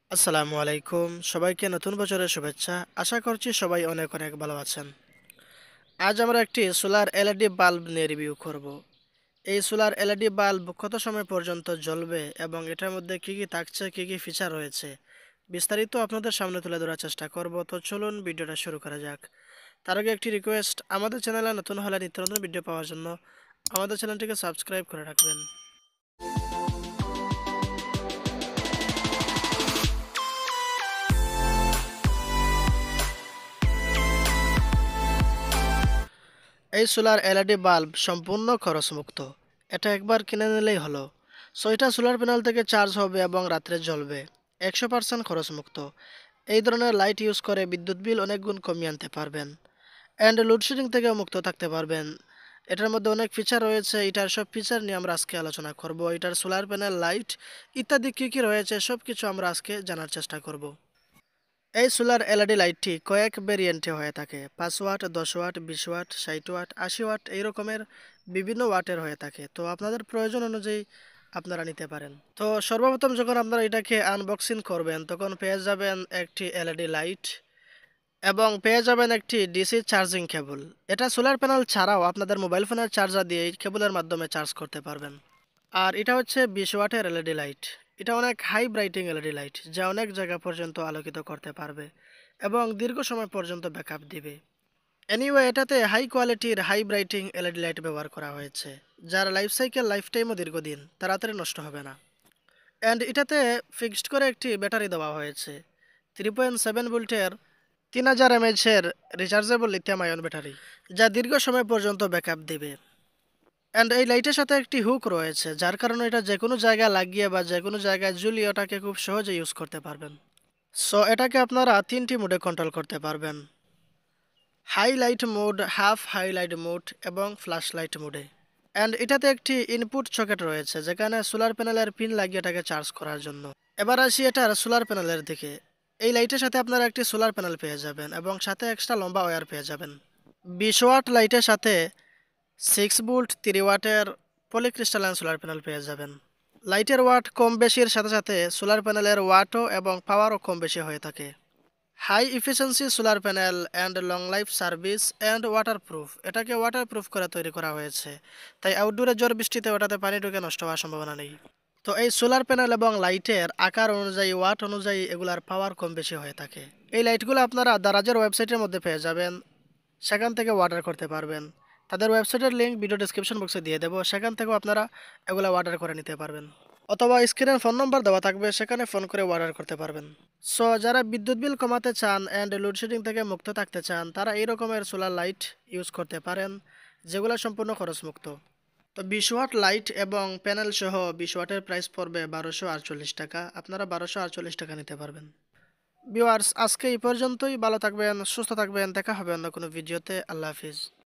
আসসালামু আলাইকুম, সবাইকে নতুন বছরের শুভেচ্ছা। আশা করছি সবাই অনেক অনেক ভালো আছেন। আজ আমরা একটি সোলার এলইডি বাল্ব নিয়ে রিভিউ করব। এই সোলার এলইডি বাল্ব কত সময় পর্যন্ত জ্বলবে এবং এটার মধ্যে কি কি থাকছে, কি কি ফিচার রয়েছে, বিস্তারিত আপনাদের সামনে তুলে ধরার চেষ্টা করব। তো চলুন ভিডিওটা শুরু করা যাক। তার আগে একটি রিকোয়েস্ট, আমাদের চ্যানেলে নতুন হলে নিত্য নতুন ভিডিও পাওয়ার জন্য আমাদের চ্যানেলটিকে সাবস্ক্রাইব করে রাখবেন। এই সোলার এলইডি বাল্ব সম্পূর্ণ খরচমুক্ত। এটা একবার কিনে নিলেই হলো। সো এটা সোলার প্যানেল থেকে চার্জ হবে এবং রাত্রে জ্বলবে। 100% খরচমুক্ত। এই ধরনের লাইট ইউজ করে বিদ্যুৎ বিল অনেক গুণ কমিয়ে আনতে পারবেন। অ্যান্ড লোডশেডিং থেকেও মুক্ত থাকতে পারবেন। এটার মধ্যে অনেক ফিচার রয়েছে। এটার সব ফিচার নিয়ে আমরা আজকে আলোচনা করব। এটার সোলার প্যানেল, লাইট ইত্যাদি কী কী রয়েছে সব কিছু আমরা আজকে জানার চেষ্টা করব। এই সোলার এলইডি লাইটটি কয়েক ভেরিয়েন্টে হয়ে থাকে। 5 watt, 10 watt, 20 watt, 60 watt, 80 watt এই রকমের বিভিন্ন ওয়াটের হয়ে থাকে। তো আপনাদের প্রয়োজন অনুযায়ী আপনারা নিতে পারেন। তো সর্বপ্রথম যখন আপনারা এটাকে আনবক্সিং করবেন তখন পেয়ে যাবেন একটি এলইডি লাইট এবং পেয়ে যাবেন একটি ডিসি চার্জিং কেবল। এটা সোলার প্যানেল ছাড়াও আপনাদের মোবাইল ফোনের চার্জার দিয়ে এই কেবলের মাধ্যমে চার্জ করতে পারবেন। আর এটা হচ্ছে 20 ওয়াটের এলইডি লাইট। এটা অনেক হাই ব্রাইটিং এলইডি লাইট, যা অনেক জায়গা পর্যন্ত আলোকিত করতে পারবে এবং দীর্ঘ সময় পর্যন্ত ব্যাকআপ দিবে। এনিওয়ে, এটাতে হাই কোয়ালিটির হাই ব্রাইটিং এলইডি লাইট ব্যবহার করা হয়েছে, যার লাইফ সাইকেল লাইফ টাইমও দীর্ঘদিন, তাড়াতাড়ি নষ্ট হবে না। অ্যান্ড এটাতে ফিক্সড করে একটি ব্যাটারি দেওয়া হয়েছে, 3.7 ভোল্টের 3000 mAh-এর রিচার্জেবল লিথিয়াম আয়ন ব্যাটারি, যা দীর্ঘ সময় পর্যন্ত ব্যাকআপ দেবে। অ্যান্ড এই লাইটের সাথে একটি হুক রয়েছে, যার কারণে এটা যে কোনো জায়গায় লাগিয়ে বা যে কোনো জায়গায় ঝুলিয়ে ওটাকে খুব সহজে ইউজ করতে পারবেন। সো এটাকে আপনারা 3টি মোডে কন্ট্রোল করতে পারবেন: highlight mode, half highlight mode এবং ফ্ল্যাশ লাইট মোডে। অ্যান্ড এটাতে একটি ইনপুট সকেট রয়েছে, যেখানে সোলার প্যানেলের পিন লাগিয়ে এটাকে চার্জ করার জন্য। এবার আসি এটার সোলার প্যানেলের দিকে। এই লাইটের সাথে আপনারা একটি সোলার প্যানেল পেয়ে যাবেন এবং সাথে এক্সট্রা লম্বা ওয়্যার পেয়ে যাবেন। 20 ওয়াট লাইটের সাথে 6 ভোল্ট 3 ওয়াটের পলিক্রিস্টালাইন সোলার প্যানেল পেয়ে যাবেন। লাইটের ওয়াট কম বেশির সাথে সাথে সোলার প্যানেলের ওয়াটও এবং পাওয়ারও কম বেশি হয়ে থাকে। High efficiency solar panel and long life service and waterproof. এটাকে ওয়াটারপ্রুফ করে তৈরি করা হয়েছে, তাই আউটডোরে ঝড় বৃষ্টিতে ওটাতে পানি ঢুকে নষ্ট হওয়ার সম্ভাবনা নেই। তো এই সোলার প্যানেল এবং লাইটের আকার অনুযায়ী, ওয়াট অনুযায়ী এগুলার পাওয়ার কম বেশি হয়ে থাকে। এই লাইটগুলো আপনারা দারাজের ওয়েবসাইটের মধ্যে পেয়ে যাবেন, সেখান থেকে অর্ডার করতে পারবেন। তাদের ওয়েবসাইটের লিঙ্ক ভিডিও ডেসক্রিপশন বক্সে দিয়ে দেবো, সেখান থেকেও আপনারা এগুলো অর্ডার করে নিতে পারবেন। অথবা স্ক্রিনের ফোন নম্বর দেওয়া থাকবে, সেখানে ফোন করে অর্ডার করতে পারবেন। সো যারা বিদ্যুৎ বিল কমাতে চান অ্যান্ড লোডশেডিং থেকে মুক্ত থাকতে চান, তারা এই রকমের সোলার লাইট ইউজ করতে পারেন, যেগুলো সম্পূর্ণ খরচমুক্ত। তো 20 ওয়াট লাইট এবং প্যানেল সহ 20 ওয়াটের প্রাইস পড়বে 1248 টাকা। আপনারা 1248 টাকা নিতে পারবেন। ভিউয়ার্স, আজকে এই পর্যন্তই। ভালো থাকবেন, সুস্থ থাকবেন, দেখা হবে অন্য কোনো ভিডিওতে। আল্লাহ হাফিজ।